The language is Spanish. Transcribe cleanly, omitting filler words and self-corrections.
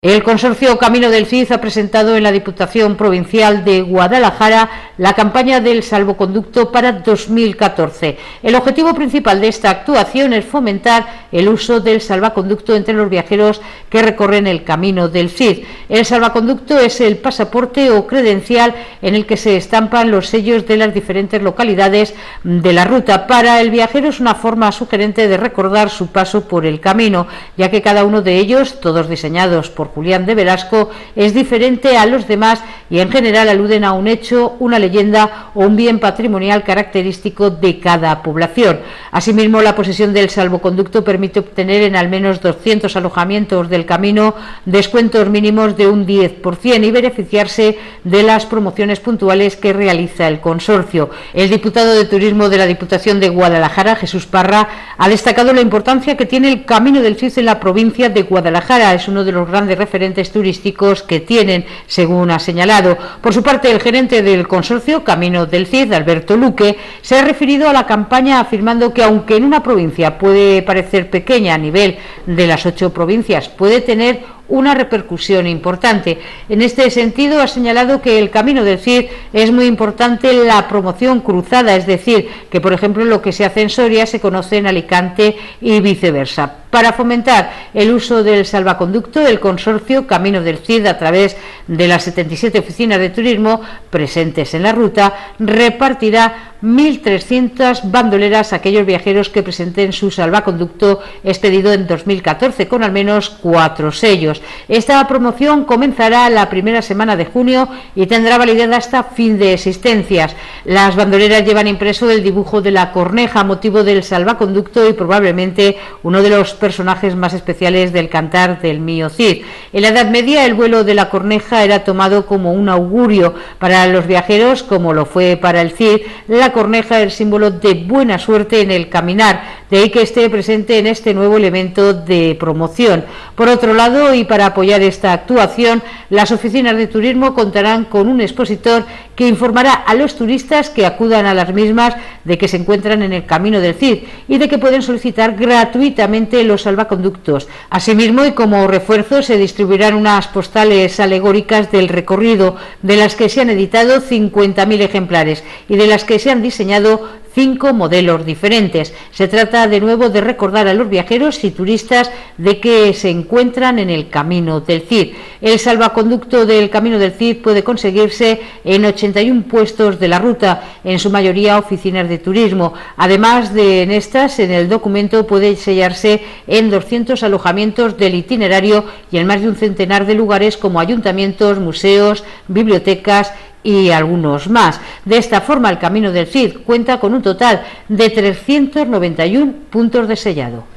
El consorcio Camino del Cid ha presentado en la Diputación Provincial de Guadalajara la campaña del salvoconducto para 2014. El objetivo principal de esta actuación es fomentar el uso del salvoconducto entre los viajeros que recorren el Camino del Cid. El salvoconducto es el pasaporte o credencial en el que se estampan los sellos de las diferentes localidades de la ruta. Para el viajero es una forma sugerente de recordar su paso por el camino, ya que cada uno de ellos, todos diseñados por Julián de Velasco, es diferente a los demás y en general aluden a un hecho, una leyenda o un bien patrimonial característico de cada población. Asimismo, la posesión del salvoconducto permite obtener en al menos 200 alojamientos del camino descuentos mínimos de un 10% y beneficiarse de las promociones puntuales que realiza el consorcio. El diputado de Turismo de la Diputación de Guadalajara, Jesús Parra, ha destacado la importancia que tiene el Camino del Cid en la provincia de Guadalajara. Es uno de los grandes referentes turísticos que tienen, según ha señalado. Por su parte, el gerente del consorcio Camino del Cid, Alberto Luque, se ha referido a la campaña afirmando que aunque en una provincia puede parecer pequeña a nivel de las 8 provincias, puede tener una repercusión importante. En este sentido, ha señalado que el Camino del Cid es muy importante la promoción cruzada, es decir, que por ejemplo lo que se hace en Soria se conoce en Alicante y viceversa. Para fomentar el uso del salvoconducto, el consorcio Camino del Cid, a través de las 77 oficinas de turismo presentes en la ruta, repartirá 1.300 bandoleras a aquellos viajeros que presenten su salvoconducto expedido en 2014 con al menos 4 sellos. Esta promoción comenzará la primera semana de junio y tendrá validez hasta fin de existencias. Las bandoleras llevan impreso el dibujo de la corneja, motivo del salvoconducto y probablemente uno de los personajes más especiales del cantar del mío Cid. En la Edad Media, el vuelo de la corneja era tomado como un augurio para los viajeros, como lo fue para el Cid. La corneja es símbolo de buena suerte en el caminar, de ahí que esté presente en este nuevo elemento de promoción. Por otro lado, y para apoyar esta actuación, las oficinas de turismo contarán con un expositor que informará a los turistas que acudan a las mismas de que se encuentran en el Camino del Cid y de que pueden solicitar gratuitamente los salvoconductos. Asimismo, y como refuerzo, se distribuirán unas postales alegóricas del recorrido, de las que se han editado 50.000 ejemplares y de las que se han diseñado 5 modelos diferentes. Se trata de nuevo de recordar a los viajeros y turistas de que se encuentran en el Camino del Cid. El salvoconducto del Camino del Cid puede conseguirse en 81 puestos de la ruta, en su mayoría oficinas de turismo. Además de en estas, en el documento puede sellarse en 200 alojamientos del itinerario y en más de un centenar de lugares como ayuntamientos, museos, bibliotecas y algunos más. De esta forma, el Camino del Cid cuenta con un total de 391 puntos de sellado.